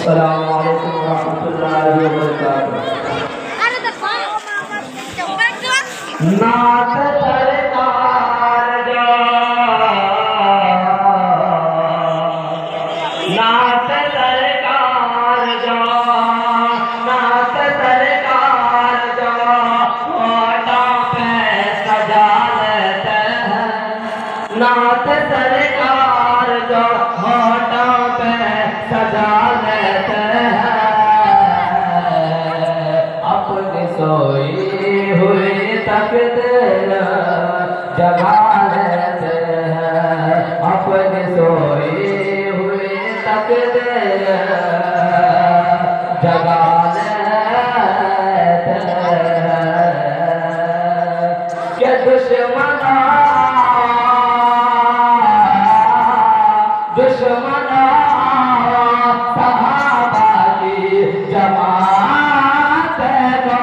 अस्सलामु अलैकुम रहमतुल्लाहि व बरकातुहू। नाथ सरकार जो, नाथ सरकार जो, नाथ सरकार जो होठों पे सजा लेते हैं। नाथ सरकार जो होठों पे सजा लेते हैं। अपनी सोई हुई तकदीर जगा लेते हैं। अपनी सोई हुई तकदीर जगा लेते हैं। कि दुश्मना दुश्मना सहाबा की जमात को,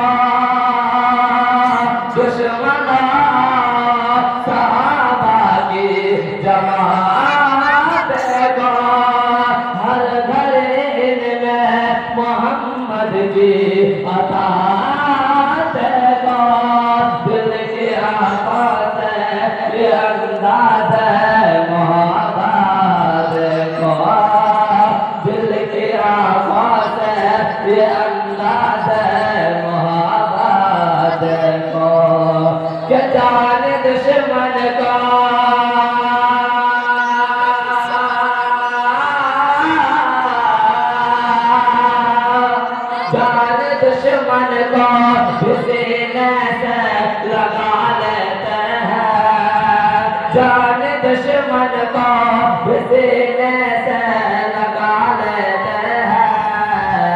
दुश्मना सहाबा की जमात को, हर घर इनमें मोहम्मद की अतात को। दिल की आंखों से ये अंदाज है मोहब्बत को। दिल की आंखों से ये अंदाज है मोहब्बत को। कि जाने दुश्मन को जाने दुश्मन को सीने से लगा लेते हैं। जाने दुश्मन को सीने से लगा लेते हैं।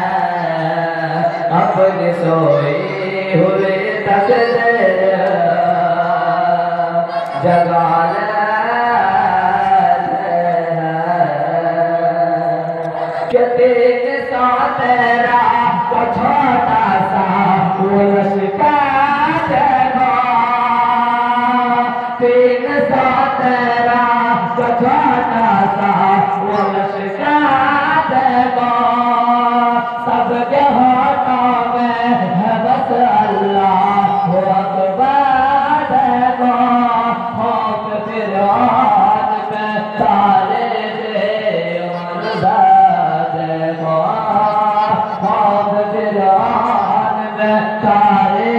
अपनी सोई हुई तकदीर जगा लेते हैं। कि 300 तेरा को छोटा सा वो लश्कर देखो। 300 तेरा को छोटा सा वो लश्कर देखो। सबके होठों में है बस अल्लाह अकबर देखो। खौफ फिरौन पे तारे देखो। खौफ फिरौन पे तारे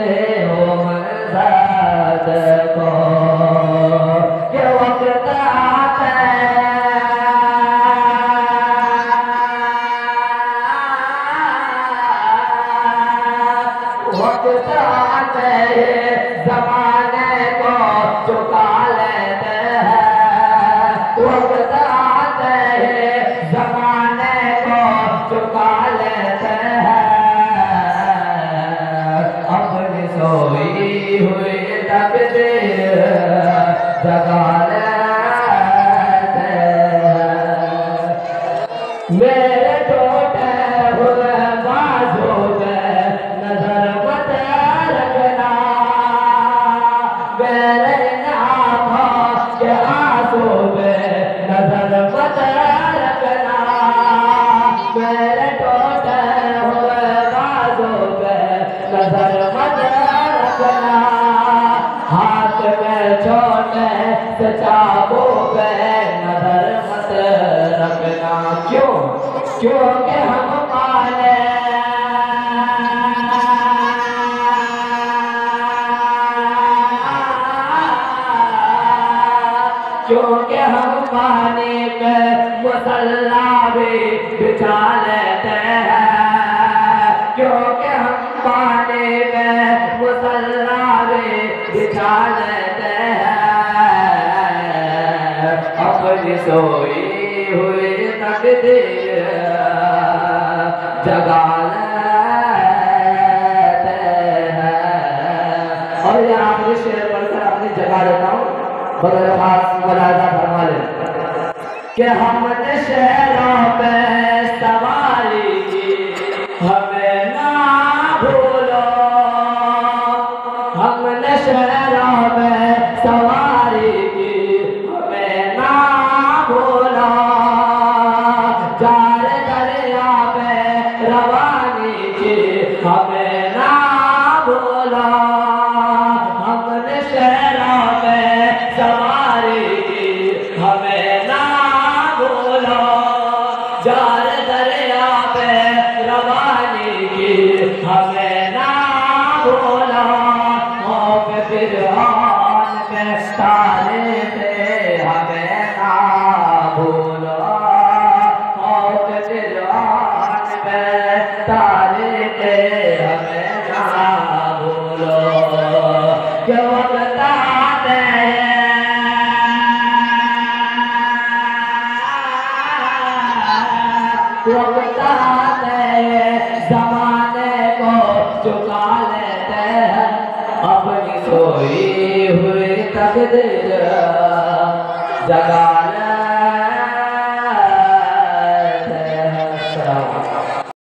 देखो। कि वक्त आता है वक्त आते ज़माने को चुका लेते हैं। वक्त आते ज़माने को चुका लेते हैं। अपनी सोई हुई तकदीर जगा लेते हैं। मेरे टूटे हुए बाजू में नजर मत रखना। मेरे आँखों के आंसू में नजर मत रखना। मेरे टूटे हुए बाजू में नजर मत रखना। हाथ में छोटे से चाबू पे नजर मत रखना। क्यों? क्योंकि हम माने क्योंकि हम पानी पे मुसल्ला भी बिछा लेते हैं। क्योंकि हम पानी पे मुसल्ला भी बिछा लेते हैं। अपनी सोई हुई तकदीर जगा लेते हैं। और ये आखिरी शेर पढ़कर अपनी जगा देता हूँ। बगैर खास मुलाजा फरमा ले कि हमने शहरों पे सवारी की हमें ना भूलो। हमने शहरों में सवारी की हमें ना भूलो। जार दरिया जार दरिया पे रवानी की हमें ना भूलो मौक फिरौन के तारे पे हमें ना भूलो मौक फिरौन पे तारे पे हमें ना भूलो जो वक्त आते वक्त आते ज़माने को चुका लेते हैं अपनी सोई हुई तकदीर जगा